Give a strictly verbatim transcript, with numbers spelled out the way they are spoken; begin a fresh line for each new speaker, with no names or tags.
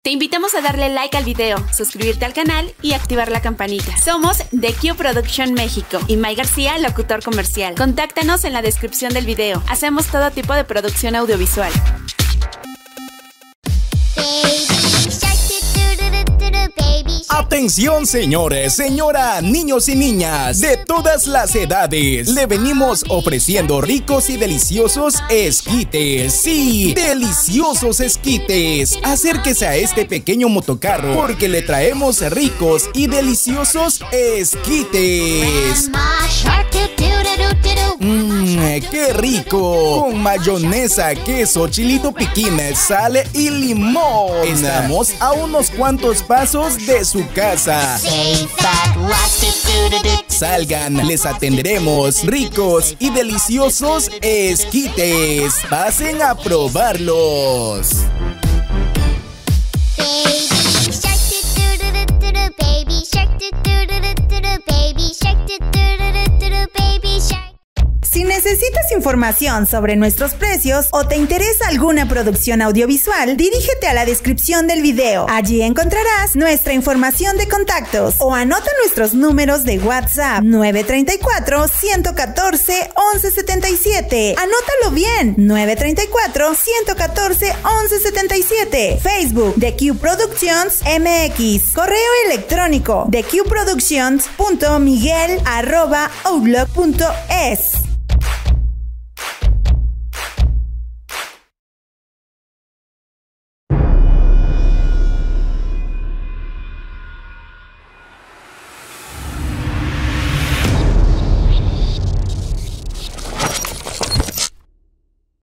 Te invitamos a darle like al video, suscribirte al canal y activar la campanita. Somos The Q Production México y May García, locutor comercial. Contáctanos en la descripción del video. Hacemos todo tipo de producción audiovisual.
Atención señores, señora, niños y niñas de todas las edades. Le venimos ofreciendo ricos y deliciosos esquites. Sí, deliciosos esquites. Acérquese a este pequeño motocarro porque le traemos ricos y deliciosos esquites. Mmm, qué rico. Con mayonesa, queso, chilito piquín, sal y limón. Estamos a unos cuantos pasos de su casa. Salgan, les atenderemos ricos y deliciosos esquites. Pasen a probarlos.
Si necesitas información sobre nuestros precios o te interesa alguna producción audiovisual, dirígete a la descripción del video. Allí encontrarás nuestra información de contactos o anota nuestros números de WhatsApp nueve tres cuatro, uno cuatro, once setenta y siete. Anótalo bien, nueve tres cuatro, uno cuatro, once setenta y siete. Facebook The Q Productions M X. Correo electrónico the q productions punto miguel arroba outlook punto es.